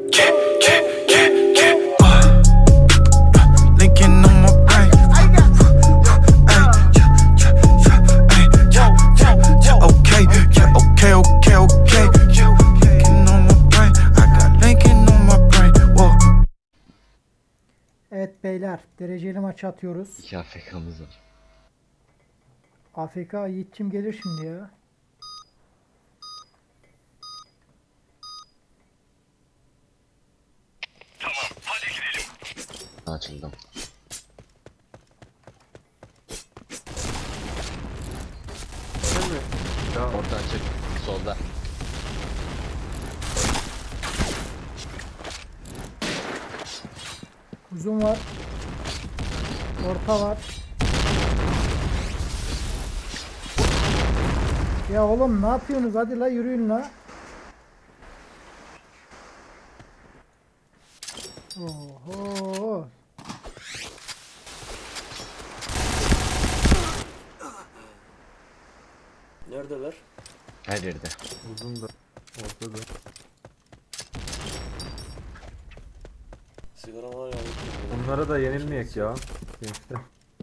Linking on my brain. Okay, yeah, okay, okay, okay. Linking on my brain. I got linking on my brain. Whoa. Evet beyler, dereceli maç atıyoruz. 2 AFK'mız var. AFK Yiğit'cim gelir şimdi ya. Açıldım. Orta açık. Solda. Uzun var. Orta var. Ya oğlum ne yapıyorsunuz? Hadi la yürüyün la. Oho. Neredeler? Her yerde. Uzun da. Ortada. Sigara var ya. Onlara da yenilmeyek ya. Gençler.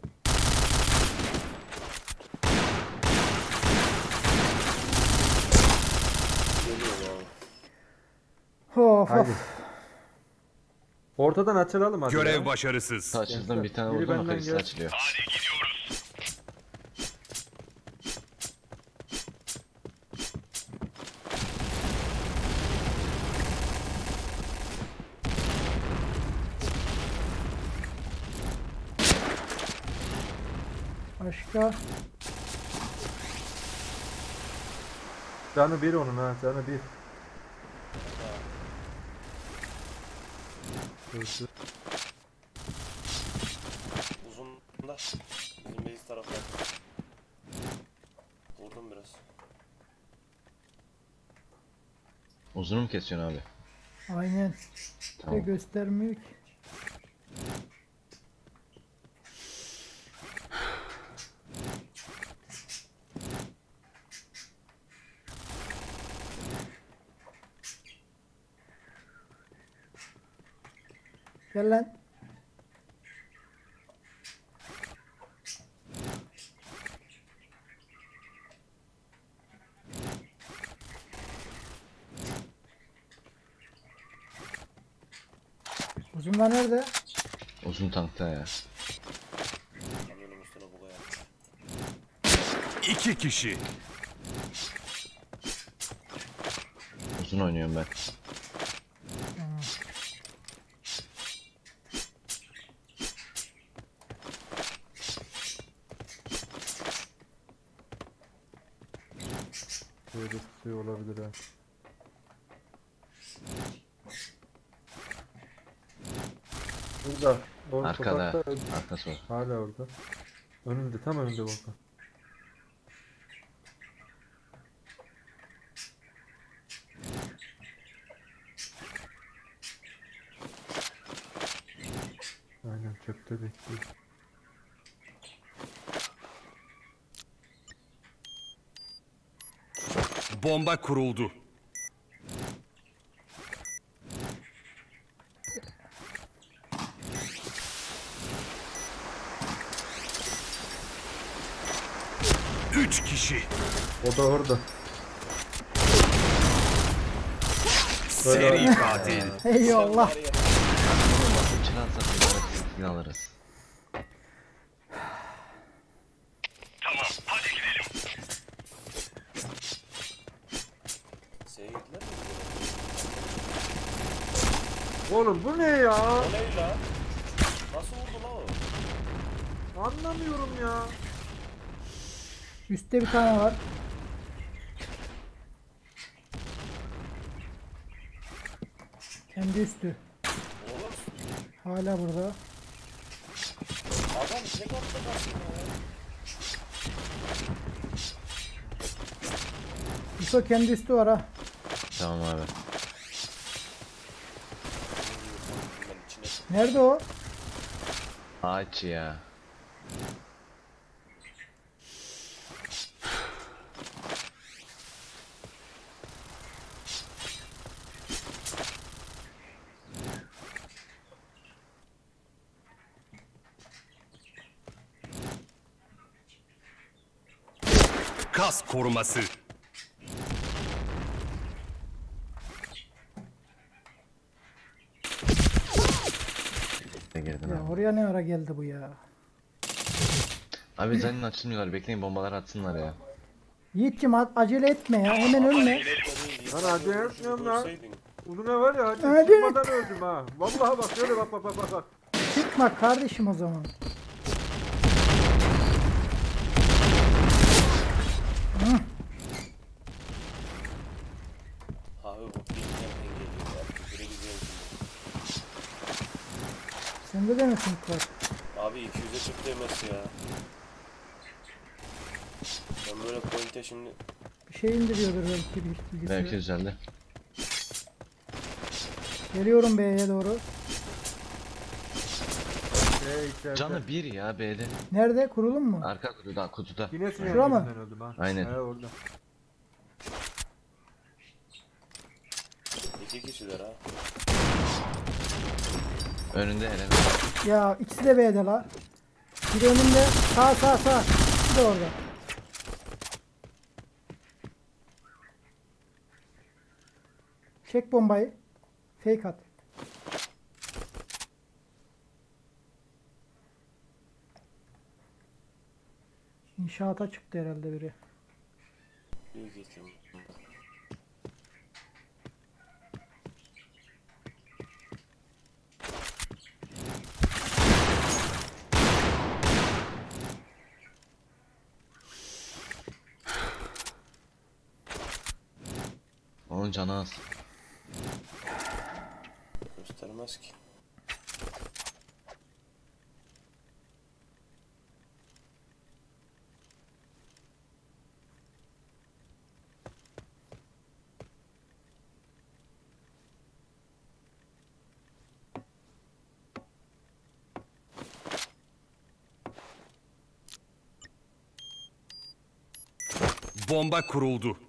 Geliyor ya. Of Haydi. of. Ortadan açılalım hadi. Görev ya. başarısız. Açıldım, bir tane Biri vurdum, benden kayısı gel. açılıyor. Başka. Canı bir onun ha. Canı bir. Hızlı. Uzun da. Bizim base tarafta. Vurdum biraz. Uzunu mu kesiyorsun abi? Aynen. De Tamam. göstermiyor ki. Gel lan. Uzunlar nerede? Uzun tankta ya. Kamyonun üstüne buga yaptı. 2 kişi. Uzun oynuyorum ben. Böyle bir şey olabilir ha. Burada. O Arkada. sokakta- Arkası var. Hala orada. Önünde, tam önünde Volkan. Aynen çöpte bekliyor. Bomba kuruldu. Üç kişi. O da orada. Seri katil. Eyvallah. İçine atsak bir alırız. S'ye gittiler mi? Oğlum bu ne ya? O ne la? Nasıl vurdu la o? Anlamıyorum ya. Üstte bir tane var. Kendi üstü. Oğlum Hala burada. adam tek attı aslında ya. Yusuf kendi üstü var ha. Tamam abi. Ben içine Nerede o? Ağaç ya. Kas koruması. Ne girdin Ya abi? oraya ne ara geldi bu ya? Abi zaten açılmıyorlar. Bekleyin bombalar atsınlar ya. Yiğit'cim acele etme ya. Hemen ölme. Lan hadi yapmıyorum lan. Görseydin. Uzuna var ya hadi Hadi. çıkmadan öldüm ha. Vallahi bak şöyle bak bak bak bak. Çıkma kardeşim o zaman. Abi bu nereden geliyor ya? Küfüre gidiyorum şimdi. Sende de mi pink var? Abi 200'e çıktı MS ya. Ben böyle pointe şimdi Bir şey indiriyordur belki bilgisayar. Belki güzeldi. Geliyorum B'ye doğru. İçeride. Canı bir ya B'de. Nerede? Kurulum mu? Arka kutuda kutuda. Yine sinir Şura mı? yüzünden öldüm ha. Aynen. He orada. 2 kişiler ha. Önünde hele. Ya ikisi de B'de la. Biri önünde. Sağ. İkisi de orada. Çek bombayı. Fake at. İnşaata çıktı herhalde biri. Büyük ihtimal. Onun canı az. Göstermez ki. Bomba kuruldu.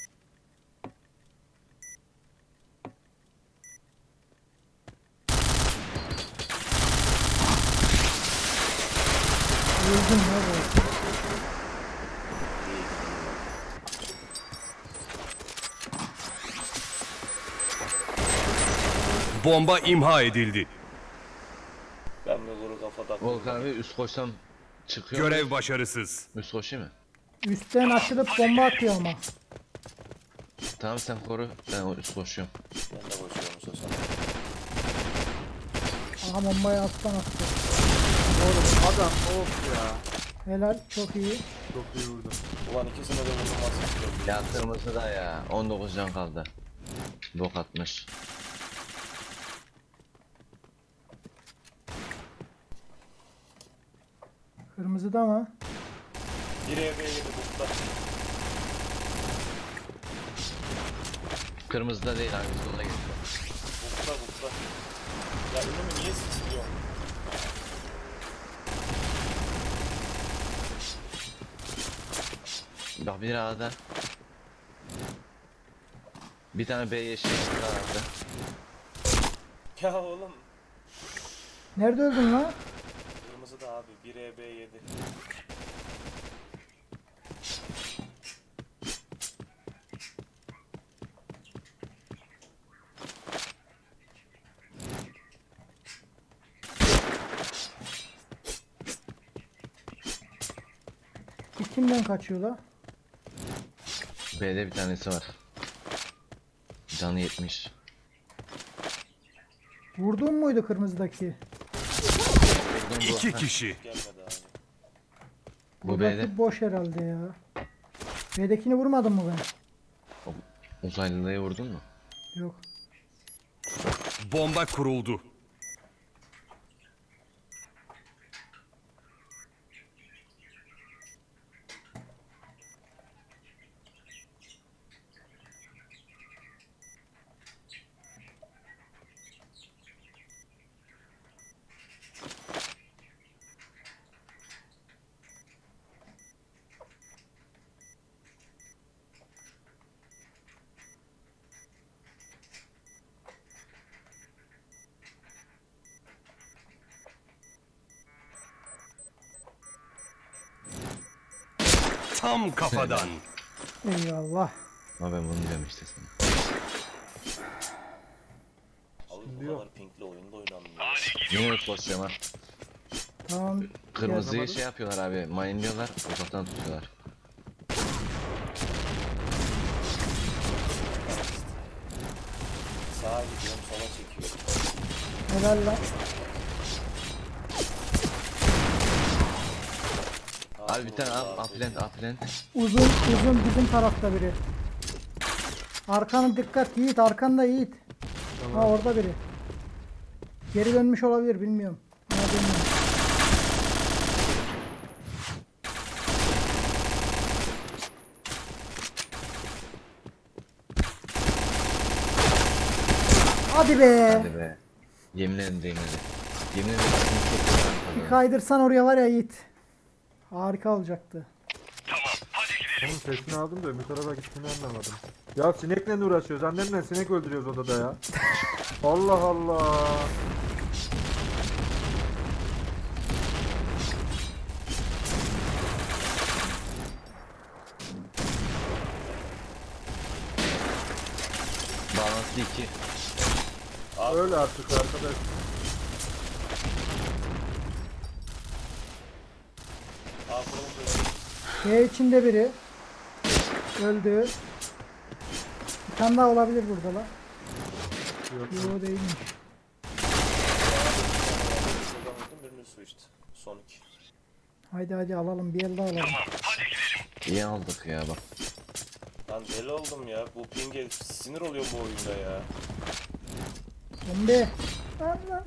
Öldüm ya bu. Bomba imha edildi. Ben bir kuru kafa taktım. Volkan abi üst koşsam çıkıyor mu? Görev başarısız. Üst koşayım mı? Üstten açılıp bomba atıyor ama. Tamam sen koru. Ben o üst koşuyorum. Ben de koşuyorum bu sefer. Aha bombayı alttan attı. Oğlum adam of ya. Helal çok iyi. Çok iyi vurdu. Ulan ikisine de vurulmaz istiyorum. Ya kırmızı da ya. 19 can kaldı. Bok atmış. Kırmızıda mı? Bir EB'ye gidip bukta. Kırmızıda değil abi sola gitti. Bukta. Ya önümü niye sisliyorsun? Bak bir A'da. Bir tane B yeşil vardı. Ya oğlum. Nerede öldün lan? Kırmızı da abi 1 EB 7. Kimden kaçıyor la? B'de bir tanesi var. Canı 70. Vurdun muydu kırmızıdaki? Vurdum bu. İki Heh, kişi. Gelmedi abi. Bu Buradaki B'de. boş herhalde ya. B'dekini vurmadım mı ben? Uzaylıyı vurdun mu? Yok. Bomba kuruldu. Tam kafadan. Eyvallah. Ama ben bunu diyorum işte sana. Abi bu kadar pinkli oyunda oynanmıyor. Yine yok basıyorum ha. Tamam. Kırmızıyı şey yapıyorlar abi. Mine'liyorlar. Uzaktan tutuyorlar. Sağa gidiyorum sola çekiyorum. Helal lan. Abi bir tane upland. Uzun bizim tarafta biri. Arkana dikkat Yiğit, arkanda Yiğit. Ha orada biri. Geri dönmüş olabilir bilmiyorum. Ama bilmiyorum. Hadi be. Hadi be. Yemin ederim değmedi. Yemin ederim. Bir kaydırsan oraya var ya Yiğit. Harika olacaktı. Onun sesini aldım da öbür tarafa gittiğini anlamadım. Ya sinekle uğraşıyoruz. Annemle sinek öldürüyoruz odada ya. Allah Allah. Bağlantı 2. Öyle artık arkadaş. Aa kuruldu. B içinde biri. Öldü. Bir tane daha olabilir burada lan. Yok. Yo değilmiş. Şuradan vurdum birini su içti. Son iki. Haydi alalım bir el daha alalım. İyi aldık ya bak. Lan deli oldum ya. Bu ping'e sinir oluyor bu oyunda ya. Bombe. Allah.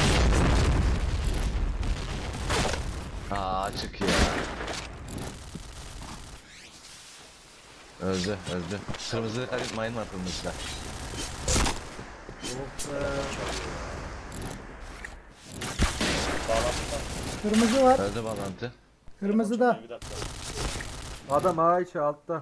Açık ya. Öldü. Kırmızı kalit mine var kırmızıda. Of be. Bağlantıdan. Kırmızı var. Öldü bağlantı. Kırmızı da. Bir dakika. Adam A içi altta.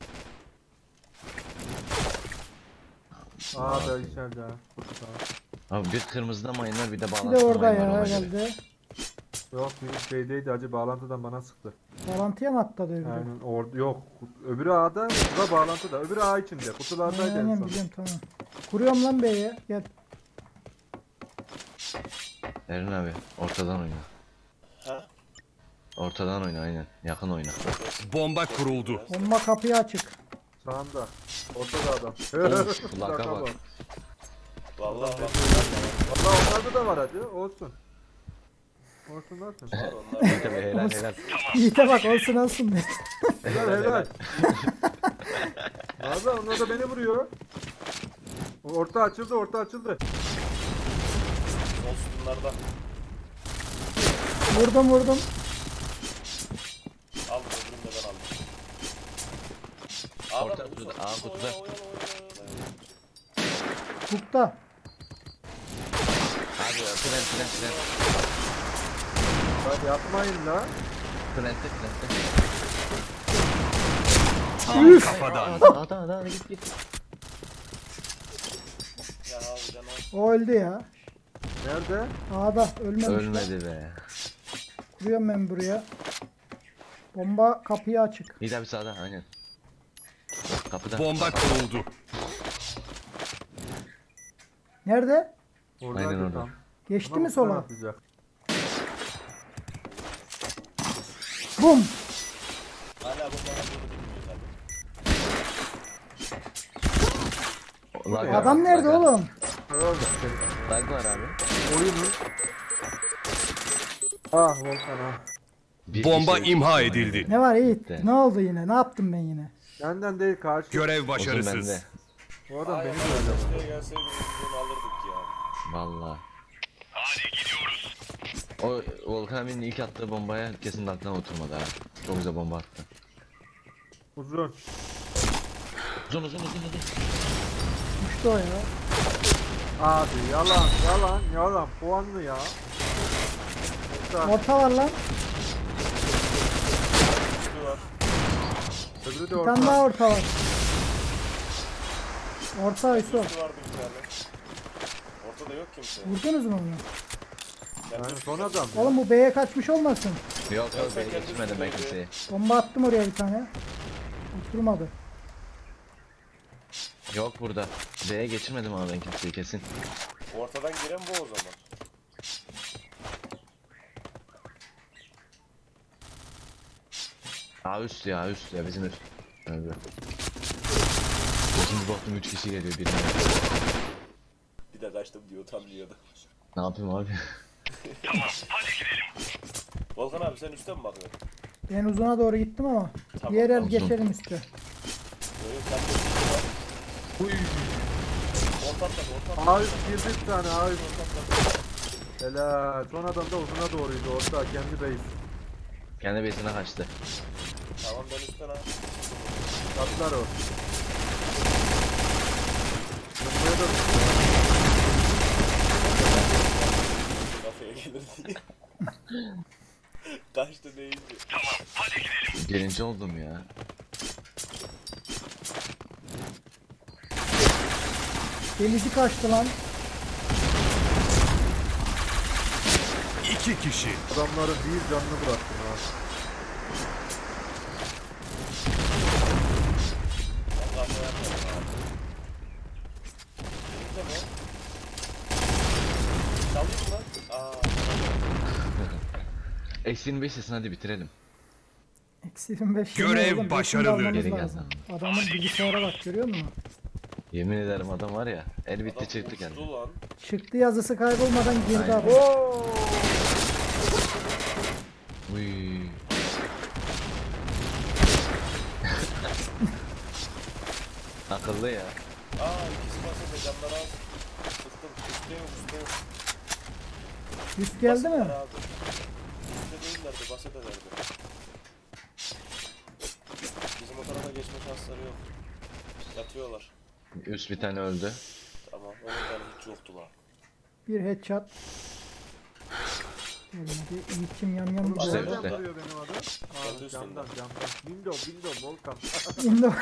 A da içeride ha. Abi bir kırmızıda mine var bir de Bir bağlantı de orada mine var ya ona göre. herhalde. Yok bir şeydeydi acı bağlantıdan bana sıktı. Bağlantıya mı atladı öbürü? Yani orada yok. Öbürü A'da, bu da bağlantıda. Öbürü A içinde. Kutulardaydı en Aynen son. biliyorum tamam. Kuruyorum lan B'ye. Gel. Eren abi ortadan oyna. Ha? Ortadan oyna aynen. Yakın oyna. Bomba kuruldu. Bomba kapıyı açık. Sağında. Ortada adam. Of, laka bak. Vallahi bak. Valla onlarda da var hadi. Olsun. Olsun olsun. Var onlar. Tabii helal. Yiğit'e bak olsun. Helal helal. Valla onlar da beni vuruyor. Orta açıldı. O sütunlarda. Vurdum. Aldım öbürünü de ben aldım. Orta kutuda, A kutuda. Hukta. Abi plant. Hadi yapmayın la. Plant'te. Tam kafadan. Ada git. Ya abi canım. O öldü ya. Nerede? A'da ölmemiş. lan. Ölmedi be. Kuruyorum ben buraya. Bomba kapıyı açık. İyi abi sağda aynen. Kapıda. Bomba kuruldu. Nerede? Oradaydı Aynen orada. tam. Geçti Ama mi sola? atlayacak. Bum. Hala bu bana bunu bilmiyor tabii. Lag var, Adam nerede lag var. oğlum? Öyle. Lag var abi. Oyunu. Ah Volkan ah. Bir Bomba kişi- imha edildi. Ne var Yiğit? Bitti. Ne oldu yine? Ne yaptım ben yine? Benden değil karşı. Görev Uzun başarısız. bende. O adam Ay, beni Allah böyle. desteğe gelseydi biz bunu alırdık ya. Valla. O Volkan abinin ilk attığı bombaya kesin aklına oturmadı ha. Çok güzel bomba attı. Uzun. Uzun. Düştü o ya. Abi yalan. Puanlı ya. Orta. Orta var lan. Üstü var. Öbürü de Bir orta. tane daha orta var. Orta Yusuf. Üstü vardı bir tane. Ortada yok kimse. Vurdunuz mu onu? Yani son adam. Oğlum bu B'ye kaçmış olmasın? Yok yok beni geçirmedim ben kimseyi. Bomba attım oraya bir tane. Oturmadı. Yok burada. B'ye geçirmedim ama ben kimseyi kesin. Ortadan giren bu o zaman. Üst ya bizim üst. Öldü. İkinci baktım 3 kişi geliyor birine. Bir de kaçtım diyor utanmıyordu. Ne yapayım abi? Volkan abi sen üstten mi bakıyorsun? Ben uzuna doğru gittim ama. Tamam, Diğer el tamam. geçelim üstü. Böyle sen de orta atladı. A üst girdi bir tane A üst. Helal. Son adam da uzuna doğruydu. Orta kendi base. Kendi base'ine kaçtı. Tamam ben üstten abi. Atlar o. Buraya da Kafaya gelir diye. Kaçtı değildi. Birinci oldum ya. Denizi kaçtı lan. 2 kişi. adamları bir canlı bıraktım ha. Ben kafaya atladım abi. Birlikte mi? Çalayım lan. Eksi 25 sesin hadi bitirelim. Eksi 25. Görev Oğlum, beşini de başarılı. almamız Geri lazım. geldi Adamın bilgisayara bak görüyor musun? Yemin ederim adam var ya. El bitti Adam çıktı geldi. uçtu lan. Çıktı yazısı kaybolmadan girdi Aynen. abi. Uy. Akıllı ya. İkisi basınca canları az. Sıktım. Üstte yok üstte yok. Üst geldi mi? Basınlar abi. Üstte değillerdi bahsederlerdi. Bizim o tarafa geçme şansları yok. Yatıyorlar. Üst bir tane öldü. Tamam. Onun canı hiç yoktu lan. Bir headshot. Gelmedi. İlkim yam yam Oğlum İşte güzel. öyle. nereden vuruyor benim adam? Kendi Aa, üstünden. camdan. Window Volkan. İndo.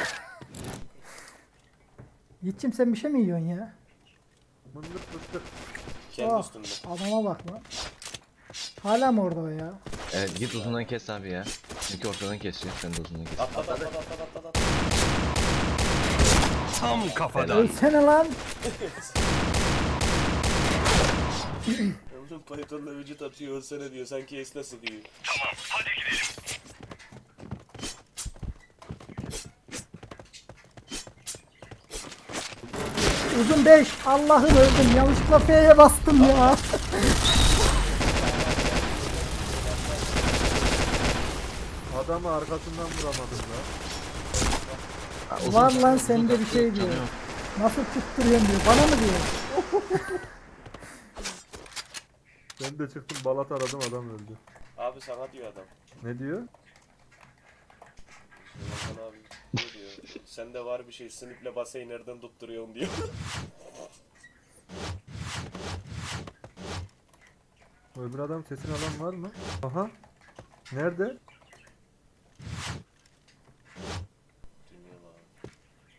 Yiğit'cim sen bir şey mi yiyorsun ya? Mındık mındık. Kendi Ah, üstünde. adama bak lan. Hala mı orada o ya? Evet git uzundan kes abi ya. Çünkü ortadan kesiyor. Sen de uzundan kes. Atladı. Tam kafadan. Ölsene lan. Oğlum Python'la vücut atıyor ölsene diyor. Sanki esne sıkıyor. Uzun 5. Allah'ım öldüm. Yanlışlıkla F'ye bastım ya. Adamı arkasından vuramadım ya. Var lan sende bir şey diyor. Nasıl tutturuyorsun diyor. Bana mı diyor? Ben de çıktım balat aradım adam öldü. Abi sana diyor adam. Ne diyor? Volkan abi ne diyor? Sende var bir şey. Sniple basayı nereden tutturuyorsun diyor. Öbür adam sesini alan var mı? Aha. Nerede? Bilmiyorum abi.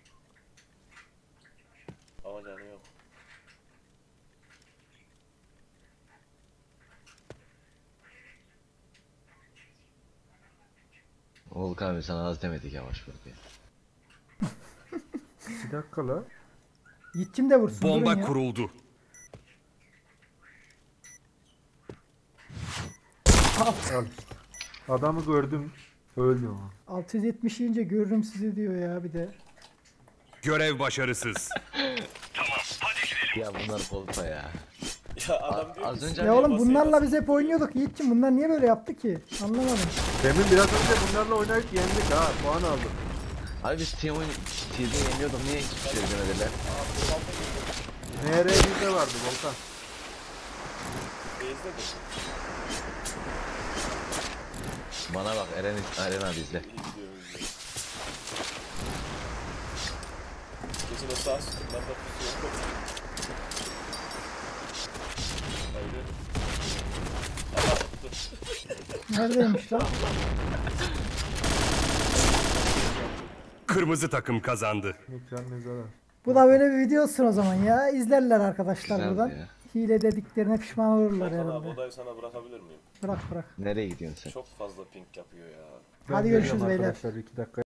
Ama canı yok. Volkan abi sana az demedik yavaş bak ya. Bir dakika la. Yiğit'cim de vursun. durun Bomba ya. kuruldu. Al işte. Adamı gördüm. Öldü o. 670 yiyince görürüm sizi diyor ya bir de. Görev başarısız. Ya bunlar kolpa ya. Ya adam diyor Az ki, önce "Sniple Ya oğlum basayı bunlarla nasıl biz hep oynuyorduk Yiğit'cim. Bunlar niye böyle yaptı ki? Anlamadım. Demin biraz önce bunlarla oynayıp yendik ha. Puan aldım. Abi biz TV'de yeniyordum niye hiçbir şey demediler? NR bizde vardı Volkan. Beyzdedir. Bana bak Eren abi izle. İyi gidiyoruz ya. Kesin o sağ sütundan da tutuyor. Haydi. Aha tuttu. Neredeymiş lan? Kırmızı takım kazandı. Mikran mezara. Bu da böyle bir video olsun o zaman ya. İzlerler arkadaşlar Güzeldi buradan. ya. hile dediklerine pişman olurlar Volkan abi herhalde. odayı sana bırakabilir miyim? Bırak bırak. Nereye gidiyorsun sen? Çok fazla ping yapıyor ya. Hadi Ben görüşürüz geliyorum beyler. arkadaşlar 2 dakika.